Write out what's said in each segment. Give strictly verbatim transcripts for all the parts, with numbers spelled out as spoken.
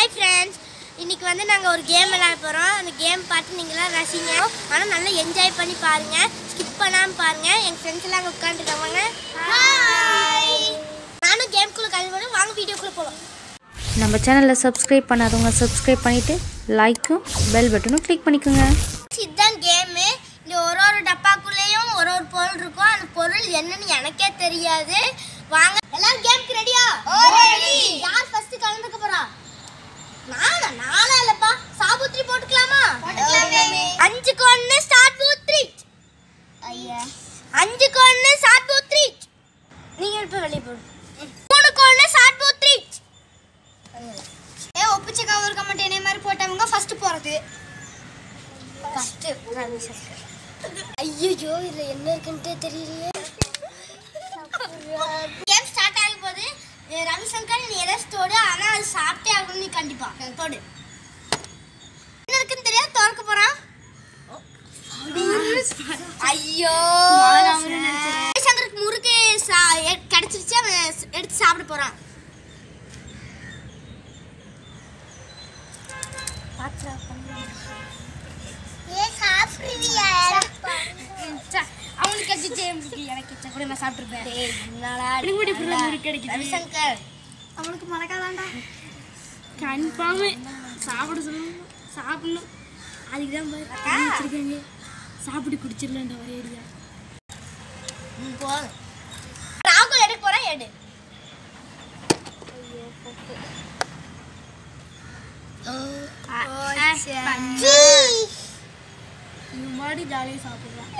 Hi friends, இன்னைக்கு வந்து நாங்கள் ஒரு கேம் விளையாட போகிறோம். அந்த கேம் பார்த்து நீங்களாம் ரசிங்க, ஆனால் நல்லா என்ஜாய் பண்ணி பாருங்கள், ஸ்கிப் பண்ணாமல் பாருங்கள். எங்கள் ஃப்ரெண்ட்ஸ் எல்லாம் அங்கே உட்காந்துருக்காங்க. ஹாய், நானும் கேம்குள்ளே கல்வி பண்ணி வாங்க வீடியோக்குள்ளே போகலாம். நம்ம சேனலில் சப்ஸ்கிரைப் பண்ணாதவங்க சப்ஸ்கிரைப் பண்ணிவிட்டு லைக்கும் பெல் பட்டனும் கிளிக் பண்ணிக்கோங்க. இதுதான் கேமு. இந்த ஒரு ஒரு டப்பாக்குள்ளேயும் ஒரு ஒரு பொருள் இருக்கும். அந்த பொருள் என்னன்னு எனக்கே தெரியாது. வாங்க எல்லாரும் கேம்க்கு ரெடியா? ரெடி. யார் ஃபர்ஸ்ட் கலந்துக்க போறா? நானா? நானா இல்லப்பா. சாபுத்ரி போட்டுக்கலாமா? போட்டுக்கலாமே. அஞ்சுக்கு ஒன்று சாபுத்ரி. ஐயா. அஞ்சுக்கு ஒன்று சாபுத்ரி. நீங்க இப்ப வெளிய போடு. மூணுக்கு ஒன்று சாபுத்ரி. ஏ ஒப்பிச்ச கவர் கமெண்ட் என்ன மாதிரி போட்டவங்க ஃபர்ஸ்ட் போறது. ஃபர்ஸ்ட் ஐயோ இதுல என்ன இருக்குன்னு தெரியலையே. கேம் ஸ்டார்ட் ஆக போகுது. ரவிசங்கர் நீ எதை ஸ்டோடு, ஆனா அது சாப்பிட்டே ஆகணும். நீ கண்டிப்பா போடு. என்ன இருக்குன்னு தெரியாது, திறக்க போறான். ஐயோ ரவிசங்கருக்கு முறுக்கு கிடைச்சிருச்சு, அவன் எடுத்து சாப்பிட போறான். அவனுக்கு கிடைச்சிச்சு, எனக்கு கிடைச்சா கூட நான் சாப்பிட்டுருப்பேன். ரவிசங்கர் அவனுக்கு மறக்காதாண்டா. கன்ஃபார்ம் சாப்பிட சொல்லணும், சாப்பிடணும். அதுக்கு தான் வச்சிருக்காங்க. சாப்பிட்டு குடிச்சிடலான்ற ஒரே ஐடியா. போதும். ராகுல் எடுக்க போறேன், எடு. மாதிரி ஜாலியாக சாப்பிடலாம்.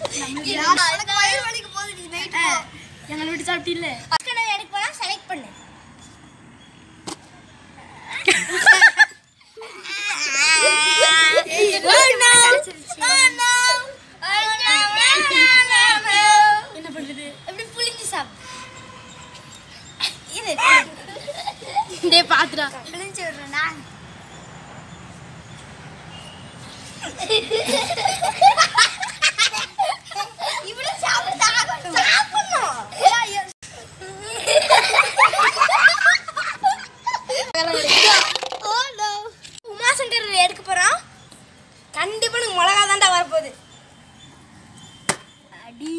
எங்களை விட்டு சாப்பிட்டில்ல. எடுக்க போறா, செலக்ட் பண்ணு. என்ன பண்றது? எப்படி புளிஞ்சு சாப்பிடு. இது டே பாத்துடா, புளிஞ்சு விடுறேன்னா இப்படி சாப்பிட்டு சாப்பிடணும். உமாசங்கர் எடுக்க போறான். கண்டிப்பா நீங்க மிளகா தாண்டா வரப்போகுது. அடி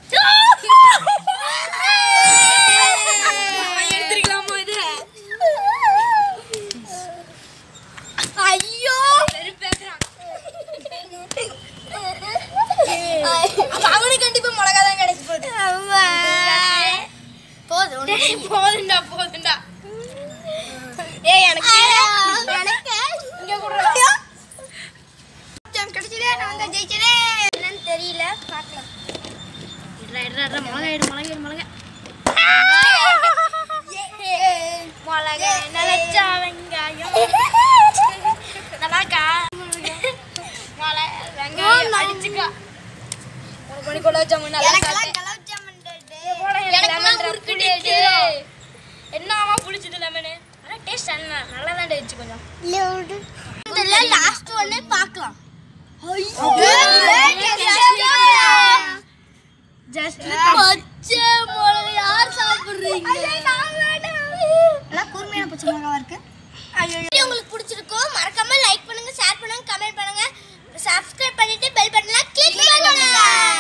எடுத்துருக்கலாமோ இது? ஐயோ அவனுக்கு கண்டிப்பா மிளகா தான் கிடைக்க போகுது. போதும் போதுண்டா போதுண்டா. ஏ எனக்கு எனக்கு இங்க குடுறா. ஜம் கிடைச்சதே, நான் தான் ஜெயிச்சேன். என்னன்னு தெரியல, பார்க்கலாம். இட்ரா இட்ரா இட்ரா மிளகா எடு மிளகா எடு மிளகா. மிளகா நினைச்சா வெங்காயம் நல்லாக்கா. மிளகா வெங்காயம் அடிச்சுக்கா. ஒரு மணி குலாப் ஜாமுன் நல்லா சாப்பிட்டேன். குலாப் ஜாமுன் டே. லெமன் குறுக்குடி. என்னமா புளிச்சது லெமன்? ஆனா டேஸ்ட் நல்லா நல்லா தான் இருந்துச்சு கொஞ்சம். இதெல்ல லாஸ்ட் ஒண்ணே பார்க்கலாம். ஜஸ்ட் பச்சை மிளகா யார் சாப்பிடுறீங்க? நல்லா கூர்மையான பச்சை மிளகாவா இருக்கு. ஐயோ உங்களுக்கு பிடிச்சிருக்கும், மறக்காம லைக் பண்ணுங்க, ஷேர் பண்ணுங்க, கமெண்ட் பண்ணுங்க, சப்ஸ்கிரைப் பண்ணிட்டு பெல் பட்டனை கிளிக் பண்ணுங்க.